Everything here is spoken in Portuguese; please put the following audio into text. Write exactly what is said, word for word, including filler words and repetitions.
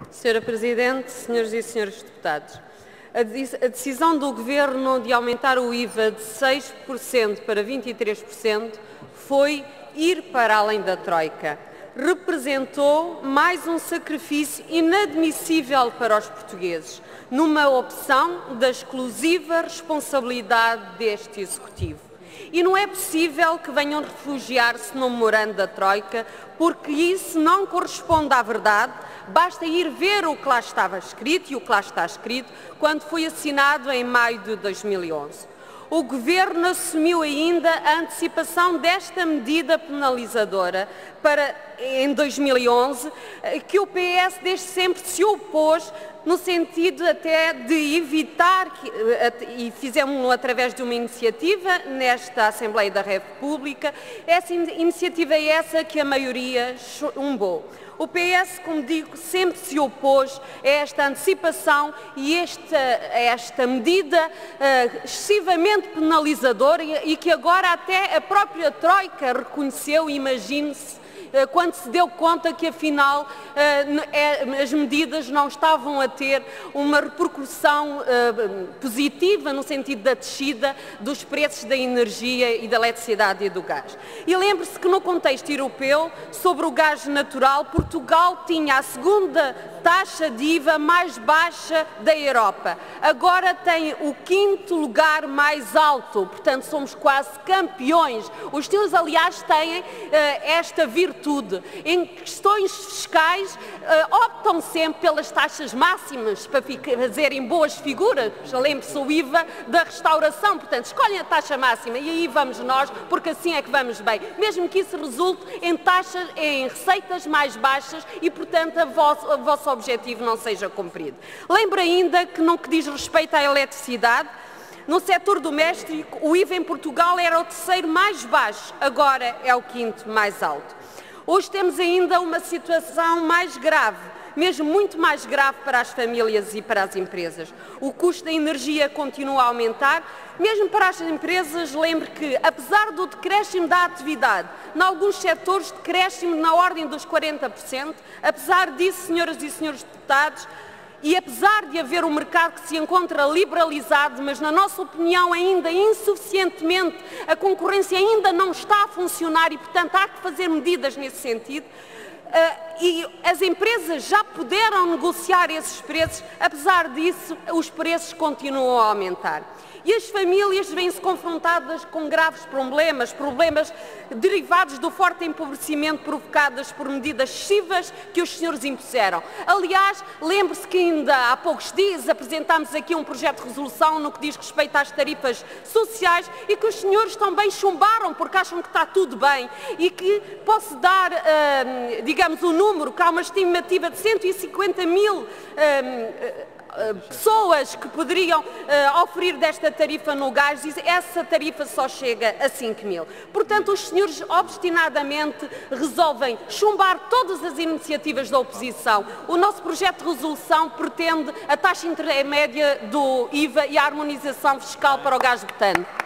senhora Presidente, senhoras e senhores deputados, a decisão do Governo de aumentar o I V A de seis por cento para vinte e três por cento foi ir para além da Troika. Representou mais um sacrifício inadmissível para os portugueses, numa opção da exclusiva responsabilidade deste Executivo. E não é possível que venham refugiar-se no memorando da Troika, porque isso não corresponde à verdade. Basta ir ver o que lá estava escrito e o que lá está escrito quando foi assinado em maio de dois mil e onze. O Governo assumiu ainda a antecipação desta medida penalizadora para, em dois mil e onze, que o P S desde sempre se opôs, no sentido até de evitar, que, e fizemos-lo através de uma iniciativa nesta Assembleia da República, essa iniciativa é essa que a maioria chumbou. O P S, como digo, sempre se opôs a esta antecipação e esta, a esta medida uh, excessivamente penalizadora e, e que agora até a própria Troika reconheceu, imagine-se, quando se deu conta que, afinal, as medidas não estavam a ter uma repercussão positiva no sentido da descida dos preços da energia e da eletricidade e do gás. E lembre-se que, no contexto europeu, sobre o gás natural, Portugal tinha a segunda taxa de I V A mais baixa da Europa. Agora tem o quinto lugar mais alto, portanto somos quase campeões. Os senhores, aliás, têm uh, esta virtude. Em questões fiscais, uh, optam sempre pelas taxas máximas para fazerem boas figuras. Lembre-se o I V A da restauração, portanto escolhem a taxa máxima e aí vamos nós, porque assim é que vamos bem. Mesmo que isso resulte em taxas, em receitas mais baixas e, portanto, a vosso, a vosso objetivo não seja cumprido. Lembro ainda que, no que diz respeito à eletricidade, no setor doméstico, o I V A em Portugal era o terceiro mais baixo, agora é o quinto mais alto. Hoje temos ainda uma situação mais grave, mesmo muito mais grave para as famílias e para as empresas. O custo da energia continua a aumentar. Mesmo para as empresas, lembre que, apesar do decréscimo da atividade, em alguns setores decréscimo na ordem dos quarenta por cento, apesar disso, senhoras e senhores deputados, e apesar de haver um mercado que se encontra liberalizado, mas na nossa opinião ainda insuficientemente, a concorrência ainda não está a funcionar e, portanto, há que fazer medidas nesse sentido. Uh, e as empresas já puderam negociar esses preços, apesar disso, os preços continuam a aumentar. E as famílias vêm-se confrontadas com graves problemas, problemas derivados do forte empobrecimento provocados por medidas excessivas que os senhores impuseram. Aliás, lembre-se que ainda há poucos dias apresentámos aqui um projeto de resolução no que diz respeito às tarifas sociais e que os senhores também chumbaram porque acham que está tudo bem e que posso dar, uh, digamos, o número, que há uma estimativa de cento e cinquenta mil uh, pessoas que poderiam uh, oferir desta tarifa no gás, e essa tarifa só chega a cinco mil. Portanto, os senhores obstinadamente resolvem chumbar todas as iniciativas da oposição. O nosso projeto de resolução pretende a taxa intermédia do I V A e a harmonização fiscal para o gás butano.